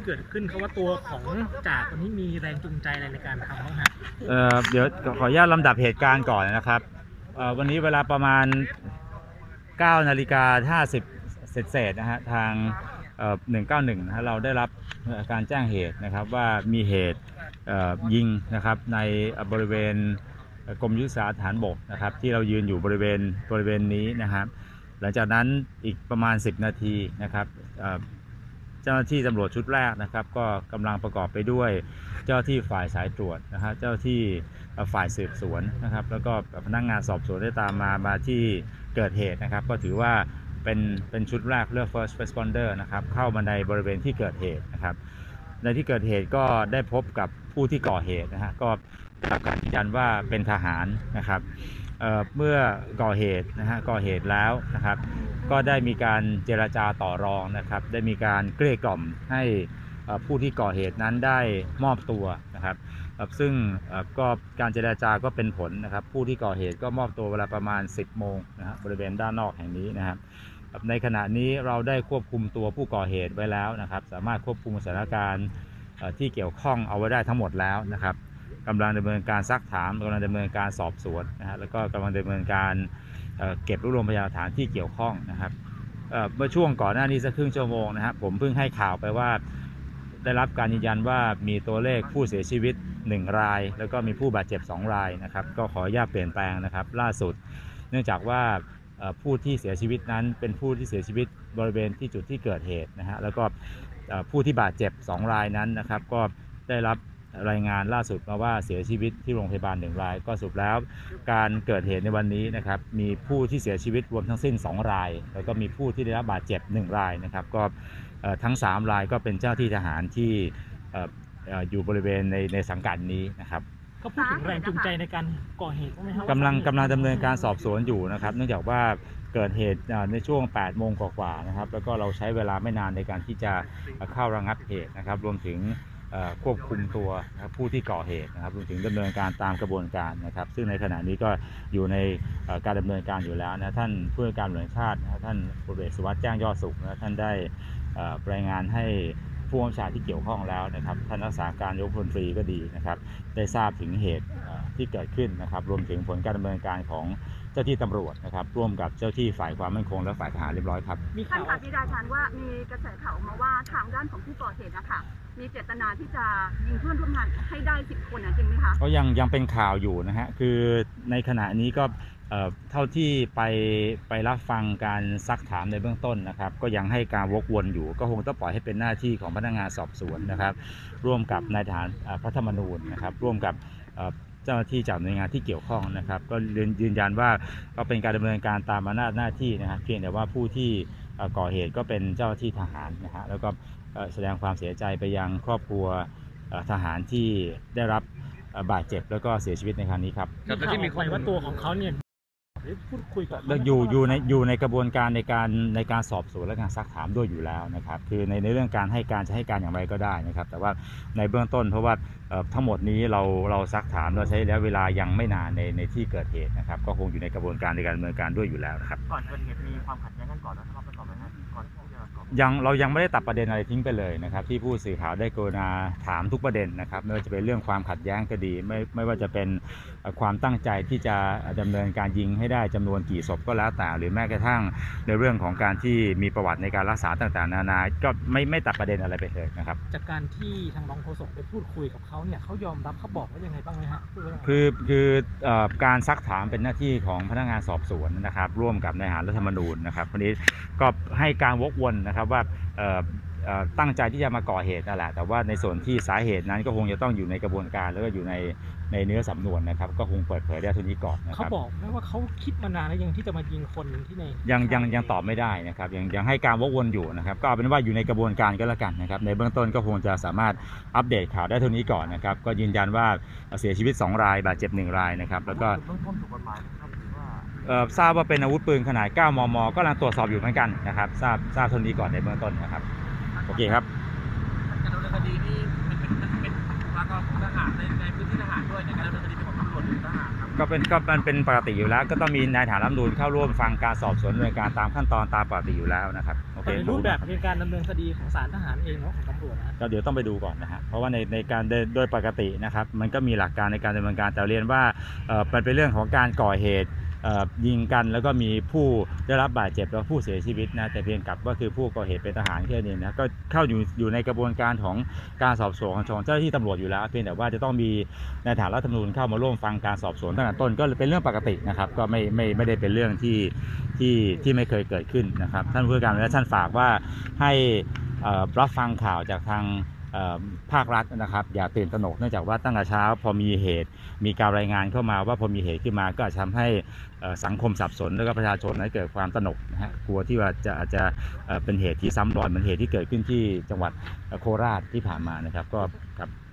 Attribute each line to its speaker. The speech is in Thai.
Speaker 1: เกิดขึ้นเขาว่าตัวของจ่าคนนี้มีแรงจูงใจอะไรในการทำบ้างฮะ
Speaker 2: เดี๋ยวขออนุญาตลำดับเหตุการณ์ก่อนนะครับวันนี้เวลาประมาณ9:50เศษนะฮะทาง191นะฮะเราได้รับการแจ้งเหตุนะครับว่ามีเหตุยิงนะครับในบริเวณกรมยุทธศาสตร์ฐานบกนะครับที่เรายืนอยู่บริเวณนี้นะครับหลังจากนั้นอีกประมาณ10นาทีนะครับเจ้าหน้าที่ตำรวจชุดแรกนะครับก็กำลังประกอบไปด้วยเจ้าที่ฝ่ายสายตรวจนะครับเจ้าที่ฝ่ายสืบสวนนะครับแล้วก็พนักงานสอบสวนได้ตามมาที่เกิดเหตุนะครับก็ถือว่าเป็นชุดแรกเรียก first responder นะครับเข้ามาในบริเวณที่เกิดเหตุนะครับในที่เกิดเหตุก็ได้พบกับผู้ที่ก่อเหตุนะฮะก็ได้รับการยืนยันว่าเป็นทหารนะครับเมื่อก่อเหตุแล้วนะครับก็ได้มีการเจรจาต่อรองนะครับได้มีการเกลี้ยกล่อมให้ผู้ที่ก่อเหตุนั้นได้มอบตัวนะครับซึ่งก็การเจรจาก็เป็นผลนะครับผู้ที่ก่อเหตุก็มอบตัวเวลาประมาณ10 โมงนะครับบริเวณด้านนอกแห่งนี้นะครับในขณะนี้เราได้ควบคุมตัวผู้ก่อเหตุไว้แล้วนะครับสามารถควบคุมสถานการณ์ที่เกี่ยวข้องเอาไว้ได้ทั้งหมดแล้วนะครับกำลังดำเนินการซักถามกำลังดำเนินการสอบสวนนะฮะแล้วก็กำลังดำเนินการเก็บรวบรวมพยานหลักฐานที่เกี่ยวข้องนะครับเมื่อช่วงก่อนหน้านี้สักครึ่งชั่วโมงนะครับผมเพิ่งให้ข่าวไปว่าได้รับการยืนยันว่ามีตัวเลขผู้เสียชีวิต1 รายแล้วก็มีผู้บาดเจ็บ2 รายนะครับก็ขออนุญาตเปลี่ยนแปลงนะครับล่าสุดเนื่องจากว่าผู้ที่เสียชีวิตนั้นเป็นผู้ที่เสียชีวิตบริเวณที่จุดที่เกิดเหตุนะฮะแล้วก็ผู้ที่บาดเจ็บ2 รายนั้นนะครับก็ได้รับรายงานล่าสุดมาว่าเสียชีวิตที่โรงพยาบาล1 รายก็สรุปแล้วการเกิดเหตุในวันนี้นะครับมีผู้ที่เสียชีวิตรวมทั้งสิ้น2 รายแล้วก็มีผู้ที่ได้รับบาดเจ็บ1 รายนะครับก็ทั้ง3 รายก็เป็นเจ้าที่ทหารที่อยู่บริเวณในสังกัดนี้นะครับ
Speaker 1: ก็พูดถึงแรงจูงใจในการก่อเหตุไหมครับ
Speaker 2: กำลังดำเนินการสอบสวนอยู่นะครับเนื่องจากว่าเกิดเหตุในช่วง8 โมงกว่าๆนะครับแล้วก็เราใช้เวลาไม่นานในการที่จะเข้าระงับเหตุนะครับรวมถึงควบคุมตัวผู้ที่ก่อเหตุนะครับรวมถึงดำเนินการตามกระบวนการนะครับซึ่งในขณะนี้ก็อยู่ในการดำเนินการอยู่แล้วนะท่านผู้ว่าการตำรวจแห่งชาติท่านพลเอกสุวัสดิ์แจ้งยอดสุขนะท่านได้รายงานให้ผู้บัญชาการที่เกี่ยวข้องแล้วนะครับท่านรักษาการนายกรัฐมนตรีก็ดีนะครับได้ทราบถึงเหตุที่เกิดขึ้นนะครับรวมถึงผลการดำเนินการของเจ้าที่ตำรวจนะครับร่วมกับเจ้าที่ฝ่ายความมั่นคงและฝ่ายทหารเรียบร้อยครับ
Speaker 3: ท่านค่ะพี่ดาชันว่ามีกระแสข่าวมาว่าทางด้านของผู้ก่อเหตุนะคะมีเจตนาที่จะยิงเพื่อนร่วมงานให้ได้10 คนจริงไหมคะ
Speaker 2: ก็ยังเป็นข่าวอยู่นะฮะคือในขณะนี้ก็เท่าที่ไปรับฟังการซักถามในเบื้องต้นนะครับก็ยังให้การวกวนอยู่ก็คงต้องปล่อยให้เป็นหน้าที่ของพนักงานสอบสวนนะครับร่วมกับนายทหารพระธรรมนูญนะครับร่วมกับเจ้าหน้าที่จากหน่วยงานที่เกี่ยวข้องนะครับก็ยืนยันว่าก็เป็นการดำเนินการตามอำนาจหน้าที่นะฮะเพียงแต่ว่าผู้ที่ก่อเหตุก็เป็นเจ้าหน้าที่ทหารนะฮะแล้วก็แสดงความเสียใจไปยังครอบครัวทหารที่ได้รับบาดเจ็บแล้วก็เสียชีวิตในครั้งนี้ครับ
Speaker 1: ที่มีคนว่าตัวของเขาเนี่ยพูดคุยกับ
Speaker 2: อยู่ในกระบวนการในการสอบสวนและการซักถามด้วยอยู่แล้วนะครับคือในเรื่องการให้การจะให้การอย่างไรก็ได้นะครับแต่ว่าในเบื้องต้นเพราะว่าทั้งหมดนี้เราซักถามเราใช้ระยะเวลายังไม่นานในที่เกิดเหตุนะครับก็คงอยู่ในกระบวนการในการดำเนินการด้วยอยู่แล้วนะครับ
Speaker 4: ก่อนเกิดเหตุมีความขัดแย้งกันก่อนแล้วประกอบไหมครับก่อนที่จะ
Speaker 2: เรายังไม่ได้ตัดประเด็นอะไรทิ้งไปเลยนะครับที่ผู้สื่อข่าวได้กรุณาถามทุกประเด็นนะครับไม่ว่าจะเป็นเรื่องความขัดแย้งก็ดีไม่ว่าจะเป็นความตั้งใจที่จะดำเนินการยิงให้ได้จำนวนกี่ศพก็แล้วแต่หรือแม้กระทั่งในเรื่องของการที่มีประวัติในการรักษาต่างๆนานาก็ไม่ตัดประเด็นอะไรไปเลยนะครับ
Speaker 1: จากการที่ทางรองโฆษกไปพูดคุยกับเขาเนี่ยเขายอมรับเขาบอกว่ายังไงบ้างไหมฮะ
Speaker 2: คือการซักถามเป็นหน้าที่ของพนักงานสอบสวนนะครับร่วมกับนายทหารรัฐธรรมนูญนะครับวันนี้ก็ให้การวกวนนะครับว่าตั้งใจที่จะมาก่อเหตุนั่นแหละแต่ว่าในส่วนที่สาเหตุนั้นก็คงจะต้องอยู่ในกระบวนการแล้วก็อยู่ในเนื้อสำนวนนะครับก็คงเปิดเผยได้เท่านี้ก่อนนะครับ
Speaker 1: เขาบอกไหมว่าเขาคิดมานานแล้วยังที่จะมายิงคนที่ใน
Speaker 2: ยังตอบไม่ได้นะครับยังให้การวกวนอยู่นะครับก็เอาเป็นว่าอยู่ในกระบวนการก็แล้วกันนะครับในเบื้องต้นก็คงจะสามารถอัปเดตข่าวได้เท่านี้ก่อนนะครับก็ยืนยันว่าเสียชีวิต2 รายบาดเจ็บ1 รายนะครับแล้วก็ทราบว่าเป็นอาวุธปืนขนาด 9 มม. ก็กำลังตรวจสอบอยู่เหมือนกันนะครับทราบเท่านี้ก่อนในเบื้องต้นนะครับโอเคครับ
Speaker 4: การดำเนินคดีนี่เป็นบุคลากรของทหารในพื้นที่ทหารด้วยในการดำเนินคดีเป็นของตำรวจวจหรือทหารครับ
Speaker 2: มันเป็นปกติอยู่แล้วก็ต้องมีนายฐานรัฐธรรมนูญเข้าร่วมฟังการสอบสวนดำเนินการตามขั้นตอนตามปกติอยู่แล้วนะครับโอเค
Speaker 1: แต่ในรูปแบบในการดำเนินคดีของศาลทหารเองเนาะของตำรวจนะ
Speaker 2: ก็เดี๋ยวต้องไปดูก่อนนะฮะเพราะว่าในการโดยปกตินะครับมันก็มีหลักการในการดำเนินการแต่เรียนว่ามันเป็นเรื่องของการก่อเหตุยิงกันแล้วก็มีผู้ได้รับบาดเจ็บแล้วผู้เสียชีวิตนะแต่เพียงกับก็คือผู้ก่อเหตุเป็นทหารแค่นี้นะก็เข้าอยู่ในกระบวนการของการสอบสวนของเจ้าหน้าที่ตำรวจอยู่แล้วเพียงแต่ว่าจะต้องมีนายฐานรัฐธรรมนูญเข้ามาร่วมฟังการสอบสวนตั้งแต่ต้นก็เป็นเรื่องปกตินะครับก็ไม่ได้เป็นเรื่องที่ไม่เคยเกิดขึ้นนะครับท่านผู้การและท่านฝากว่าให้รับฟังข่าวจากทางภาครัฐนะครับอย่าตื่นตระหนกเนื่องจากว่าตั้งแต่เช้าพอมีเหตุมีการรายงานเข้ามาว่าพอมีเหตุขึ้นมาก็อาจจะทำให้สังคมสับสนแล้วก็ประชาชนนั้นเกิดความตระหนกนะฮะกลัวที่ว่าอาจจะเป็นเหตุที่ซ้ำรอยเหมือนเหตุที่เกิดขึ้นที่จังหวัดโคราชที่ผ่านมานะครับก็ครับ